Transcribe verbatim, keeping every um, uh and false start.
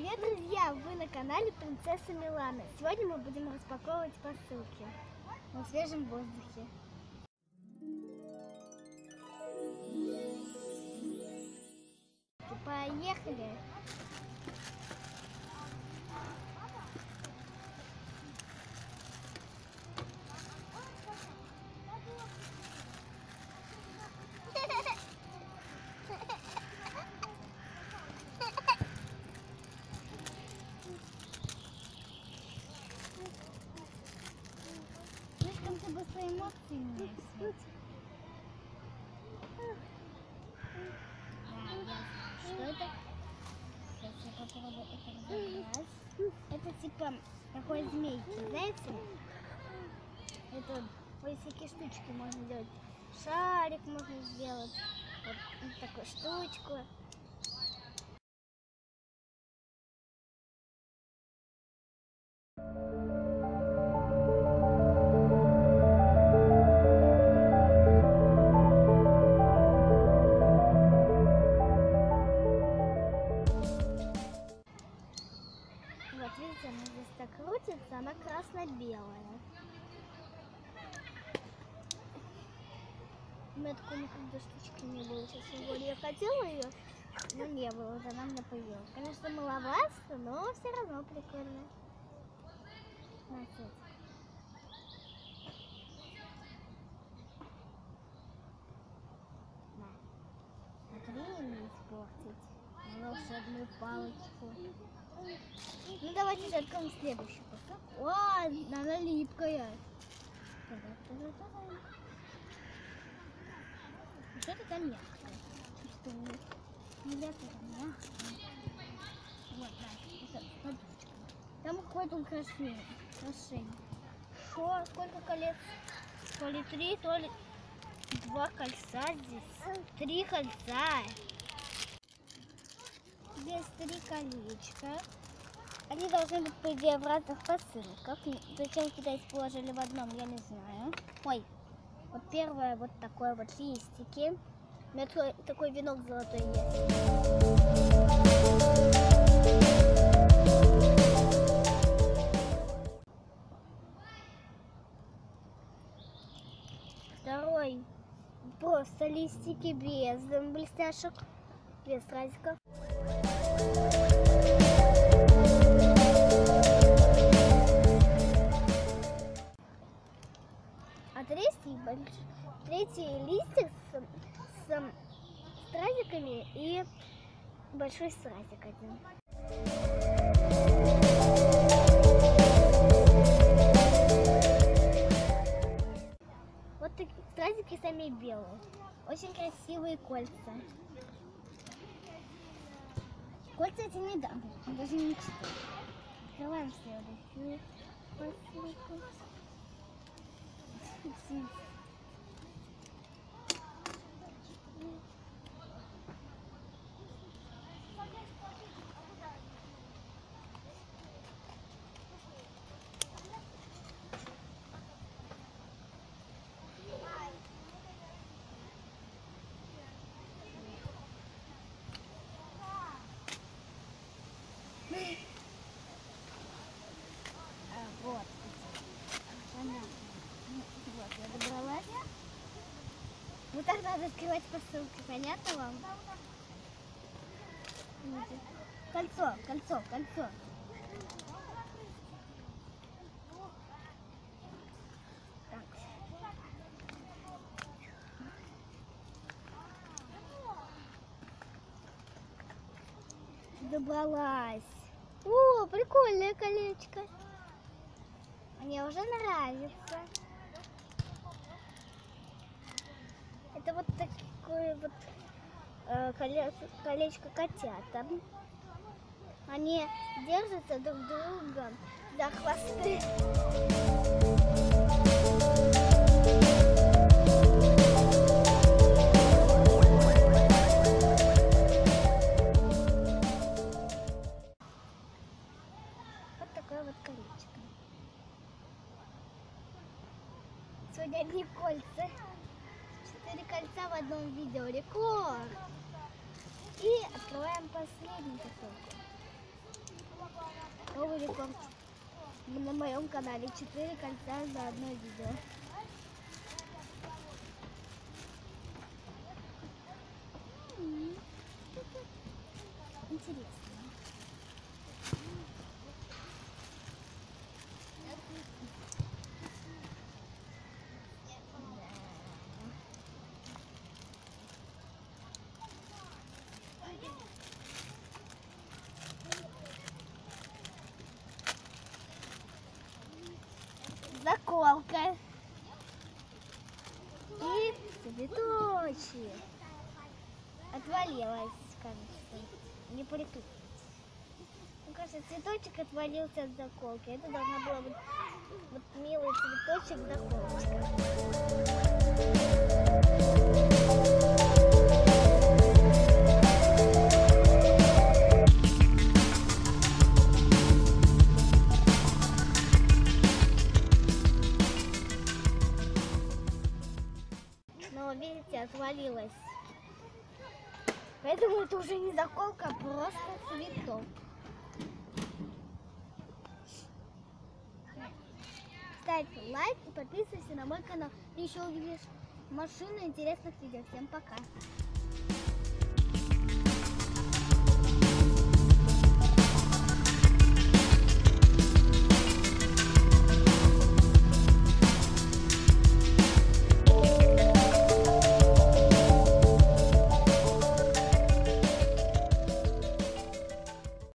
Привет, друзья! Вы на канале Принцесса Милана. Сегодня мы будем распаковывать посылки на свежем воздухе. Поехали! Слишком ты быстро эмоции не светишь. Да, ясно. Что это? Сейчас я попробую это разобрать. Это типа такой змейки, знаете? Это вот всякие штучки можно делать. Шарик можно сделать. Вот такую штучку. Вот видите, она здесь так крутится, она красно-белая. У меня такой никогда штучки не было, честно говоря. Я хотела ее, но не было, вот она мне появилась. Конечно, маловато, но все равно прикольно. Смотрите. На. Смотри, не испортить волшебную палочку. Ну давайте же откроем следующую посылку. О, она липкая. Что-то там мягкое. Что? Мягкое, мягкое. Вот, да, это подушка. Там какое-то украшение. украшение. Что? Сколько колец? То ли три, то ли два кольца здесь. Три кольца. Здесь три колечка. Они должны быть, по идее, в разных посылках. Зачем китайцы положили в одном, я не знаю. Ой, вот первое вот такое вот листики. У меня такой, такой венок золотой есть. Второй просто листики без блестяшек, без разиков. А третий, больш... третий листик с, с, с стразиками и большой стразик один. Вот такие стразики сами белые. Очень красивые кольца. Кольца эти не дам, даже не читаю. Открываем следующую посылку. А, вот. Понятно. Вот, я добралась. Вот так надо открывать посылки, понятно вам? Кольцо, кольцо, кольцо. Так. Добралась. О, прикольное колечко. Мне уже нравится. Это вот такое вот э, колечко, колечко котята. Они держатся друг друга за хвосты. Вот такое вот колечко. Сегодня одни кольца. Четыре кольца в одном видео. Рекорд! И открываем последнюю посылку. новый рекорд на моем канале. Четыре кольца за одно видео. Интересно. Заколка и цветочек. Отвалилась, кажется. Не прикрыть. Мне кажется, цветочек отвалился от заколки. Это должна была быть вот милый цветочек заколочка. Но видите, отвалилась. Поэтому это уже не заколка, а просто цветок. Ставь лайк и подписывайся на мой канал. Ты еще увидишь машину интересных видео. Всем пока.